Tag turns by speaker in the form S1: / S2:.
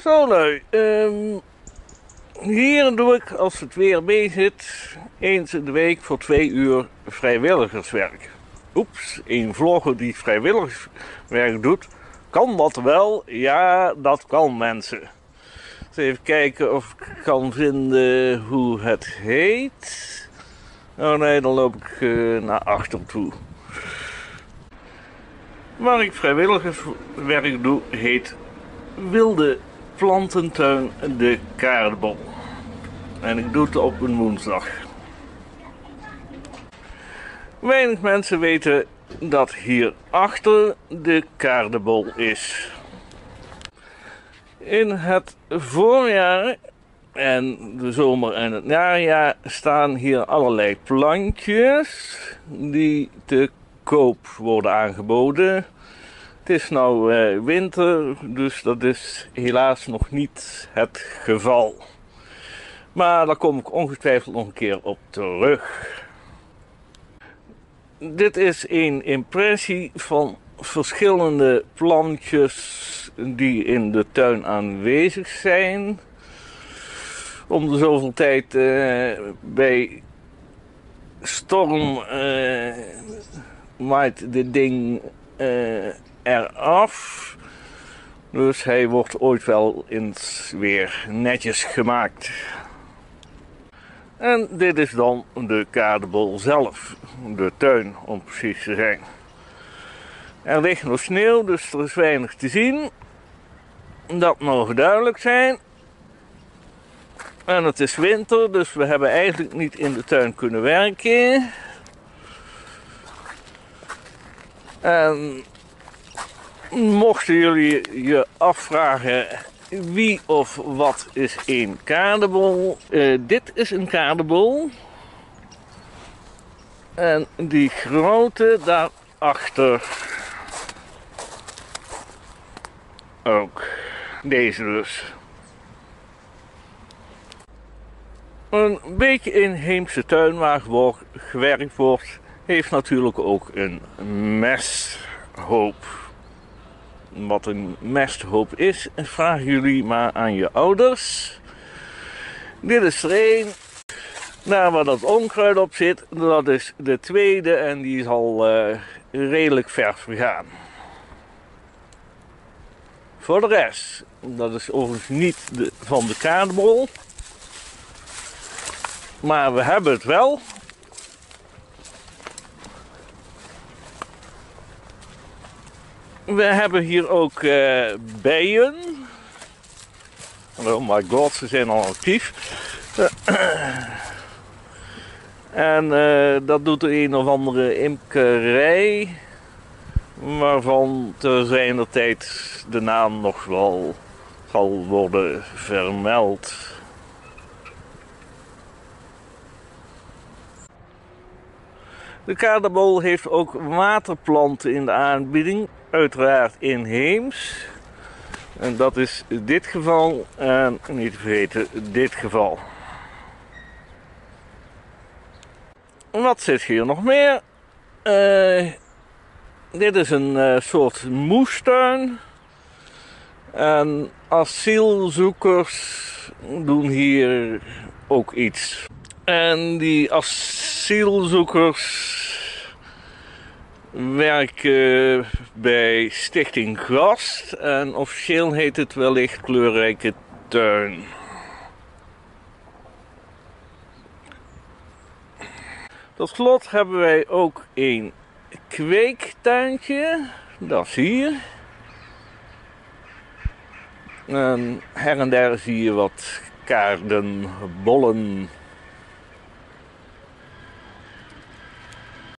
S1: Zo lui, hier doe ik, als het weer mee zit, eens in de week voor 2 uur vrijwilligerswerk. Oeps, een vlogger die vrijwilligerswerk doet, kan dat wel? Ja, dat kan, mensen. Dus even kijken of ik kan vinden hoe het heet. Oh nee, dan loop ik naar achter toe. Waar ik vrijwilligerswerk doe, heet Wilde Plantentuin de Kaardebol. En ik doe het op een woensdag. Weinig mensen weten dat hier achter de Kaardebol is. In het voorjaar en de zomer en het najaar staan hier allerlei plantjes die te koop worden aangeboden. Het is nou winter, dus dat is helaas nog niet het geval. Maar daar kom ik ongetwijfeld nog een keer op terug. Dit is een impressie van verschillende plantjes die in de tuin aanwezig zijn. Om de zoveel tijd bij storm maait dit ding eraf. Dus hij wordt ooit wel eens weer netjes gemaakt. En dit is dan de Kaardebol zelf, de tuin om precies te zijn. Er ligt nog sneeuw, dus er is weinig te zien. Dat mogen duidelijk zijn. En het is winter, dus we hebben eigenlijk niet in de tuin kunnen werken. En mochten jullie je afvragen wie of wat is een kaardebol, dit is een kaardebol. En die grote daarachter ook. Deze dus. Een beetje inheemse tuin waar gewerkt wordt, heeft natuurlijk ook een mesthoop. Wat een mesthoop is, vragen jullie maar aan je ouders. Dit is er één. Daar waar dat onkruid op zit, dat is de tweede en die is al redelijk ver vergaan. Voor de rest, dat is overigens niet van de kaardebol. Maar we hebben het wel. We hebben hier ook bijen. Oh my god, ze zijn al actief. En dat doet de een of andere imkerij. Waarvan te zijner tijd de naam nog wel zal worden vermeld. De Kaardebol heeft ook waterplanten in de aanbieding, uiteraard inheems. En dat is dit geval en niet te vergeten dit geval. Wat zit hier nog meer? Dit is een soort moestuin. En asielzoekers doen hier ook iets. En die asielzoekers werken bij Stichting Gast. En officieel heet het wellicht Kleurrijke Tuin. Tot slot hebben wij ook een kweektuintje. Dat is hier. En her en der zie je wat kaardenbollen.